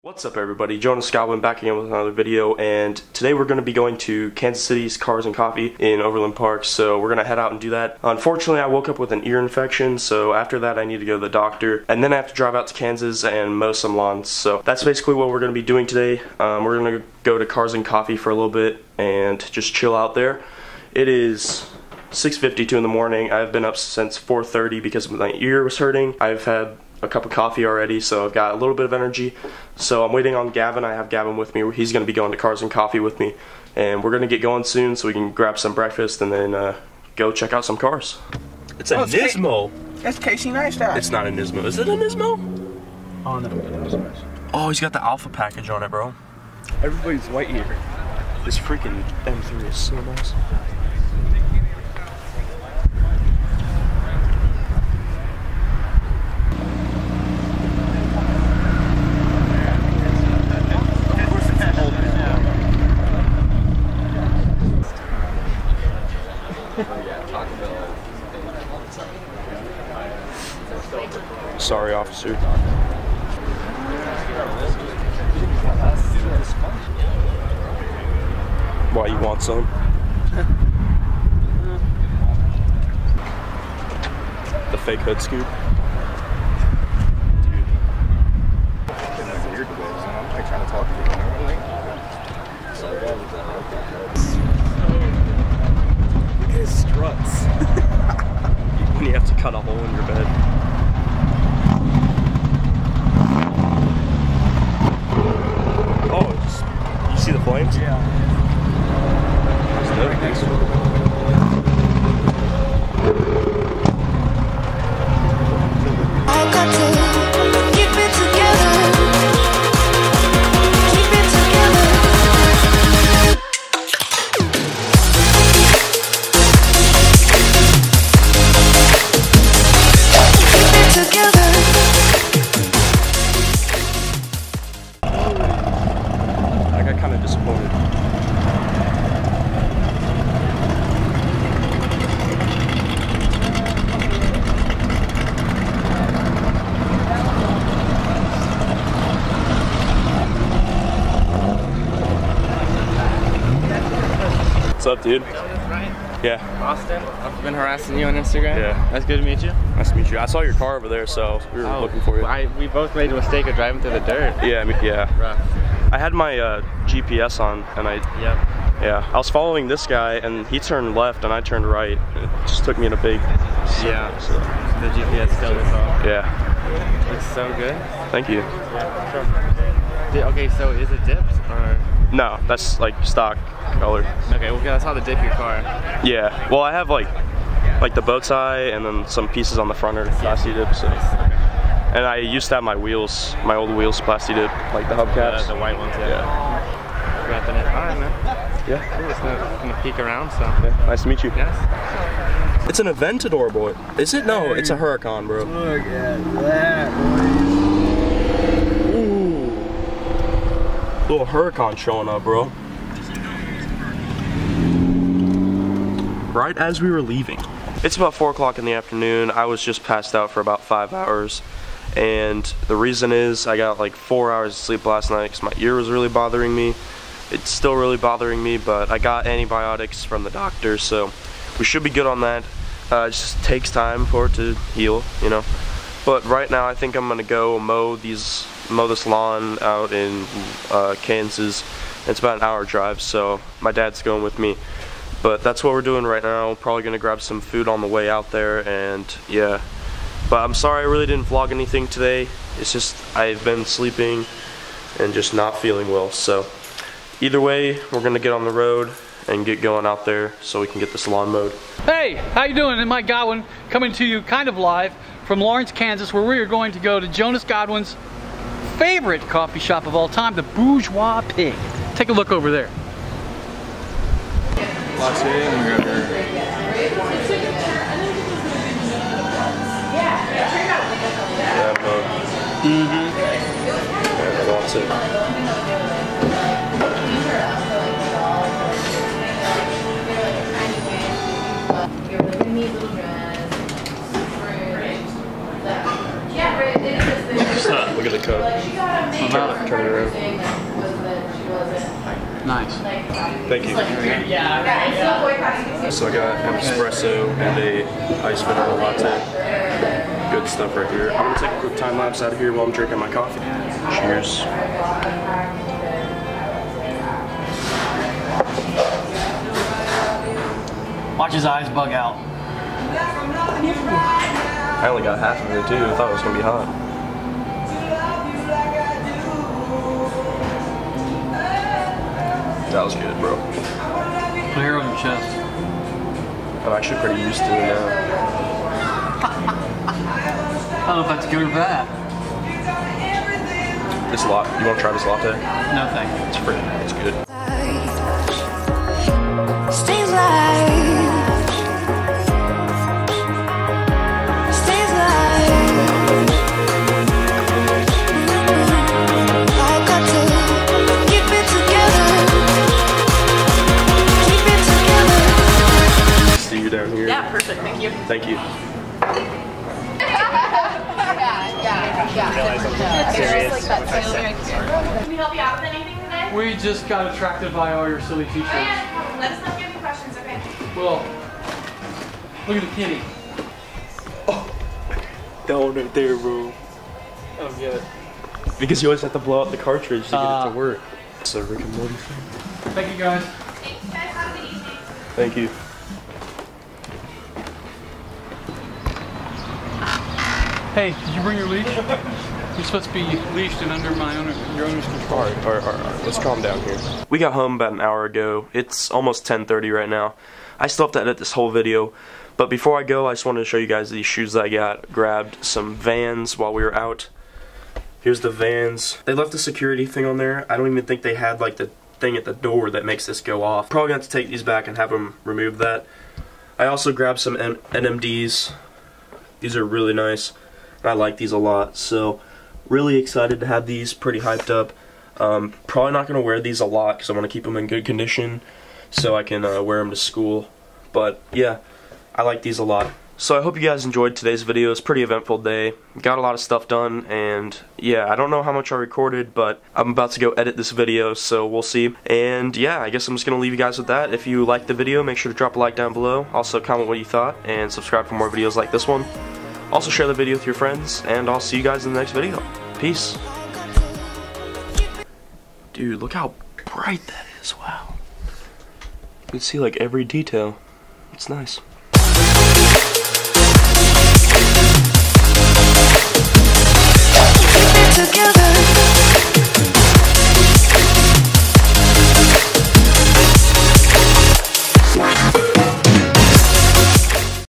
What's up everybody, Jonas Godwin back again with another video, and today we're going to be going to Kansas City's Cars and Coffee in Overland Park, so we're going to head out and do that. Unfortunately, I woke up with an ear infection, so after that I need to go to the doctor, and then I have to drive out to Kansas and mow some lawns, so that's basically what we're going to be doing today. We're going to go to Cars and Coffee for a little bit and just chill out there. It is 6:52 in the morning. I've been up since 4:30 because my ear was hurting. I've had a cup of coffee already, so I've got a little bit of energy. So I'm waiting on Gavin. I have Gavin with me. He's going to be going to Cars and Coffee with me, and we're going to get going soon so we can grab some breakfast and then go check out some cars. It's a Nismo. That's Casey Neistat. It's not a Nismo. Is it a Nismo? Oh no. Oh, he's got the Alpha package on it, bro. Everybody's white here. This freaking M3 is so nice. Sorry, officer. Why, you want some? The fake hood scoop. In a weird way, so I'm like trying to talk to you. Look at his struts. When you have to cut a hole in your bed. Oh, you see the flames? Yeah. There's no thanks. What's up, dude? Yeah. Austin, I've been harassing you on Instagram. Yeah. That's good to meet you. Nice to meet you. I saw your car over there, so we were looking for you. We both made a mistake of driving through the dirt. Yeah, yeah. Rough. I had my GPS on, and yeah, I was following this guy, and he turned left, and I turned right. It just took me in a big. Yeah. So. The GPS killed us all. Yeah. Looks so good. Thank you. Yeah, sure. Okay, so is it dipped or? No, that's like stock color. Okay, well that's how to dip your car. Yeah. Well, I have like the bow tie and then some pieces on the front are plasti dip. So. And I used to have my wheels, my old wheels plasti dip, like the hubcaps. The white ones. Yeah. Wrapping it. All right, man. Yeah. Cool. Just gonna peek around. So. Yeah. Nice to meet you. Yes. It's an Aventador, boy. Is it? No, it's a Huracan, bro. Look at that. Ooh. Little Huracan showing up, bro. Right as we were leaving. It's about 4 o'clock in the afternoon. I was just passed out for about 5 hours. And the reason is I got like 4 hours of sleep last night because my ear was really bothering me. It's still really bothering me, but I got antibiotics from the doctor, so we should be good on that. It just takes time for it to heal, you know. But right now I think I'm gonna go mow this lawn out in Kansas. It's about an hour drive, so my dad's going with me. But that's what we're doing right now. Probably gonna grab some food on the way out there, and yeah. But I'm sorry I really didn't vlog anything today. It's just I've been sleeping and just not feeling well. So either way, we're gonna get on the road and get going out there so we can get this lawn mowed. Hey, how you doing? I'm Mike Godwin coming to you kind of live from Lawrence, Kansas, where we are going to go to Jonas Godwin's favorite coffee shop of all time, the Bourgeois Pig. Take a look over there. That's it. Neat little dress. Yeah, it is. Look at the cup. Turn it around. Nice. Thank you. So I got an espresso and a iced vanilla latte. Good stuff right here. I'm gonna take a quick time lapse out of here while I'm drinking my coffee. Cheers. Watch his eyes bug out. I only got half of it too. I thought it was gonna be hot. That was good, bro. Put hair on your chest. I'm actually pretty used to it now. I don't know if that's good or bad. This lot. You want to try this latte? No, thank you. It's free. It's good. Stays alive. Stays alive. I got to keep it together. Keep it together. See you down here. Yeah, perfect. Thank you. Thank you. Can we help you out with anything today? We just got attracted by all your silly t-shirts. Yeah, let us know if you have any questions, okay? Well, look at the kitty. That one right there, bro. Oh, get it. Because you always have to blow out the cartridge to get it to work. It's a Rick and Morty thing. Thank you, guys. Thanks, guys. Have a good evening. Thank you. Hey, did you bring your leash? You're supposed to be leashed and under your owner's control. All right. Let's calm down here. We got home about an hour ago. It's almost 10:30 right now. I still have to edit this whole video. But before I go, I just wanted to show you guys these shoes that I got. Grabbed some Vans while we were out. Here's the Vans. They left the security thing on there. I don't even think they had like the thing at the door that makes this go off. Probably gonna have to take these back and have them remove that. I also grabbed some NMDs. These are really nice. I like these a lot, so really excited to have these, pretty hyped up. Probably not going to wear these a lot because I want to keep them in good condition so I can wear them to school. But yeah, I like these a lot. So I hope you guys enjoyed today's video. It's a pretty eventful day. Got a lot of stuff done, and yeah, I don't know how much I recorded, but I'm about to go edit this video, so we'll see. And yeah, I guess I'm just going to leave you guys with that. If you liked the video, make sure to drop a like down below. Also comment what you thought, and subscribe for more videos like this one. Also share the video with your friends, and I'll see you guys in the next video. Peace. Dude, look how bright that is. Wow. You can see like every detail. It's nice. Keep it together.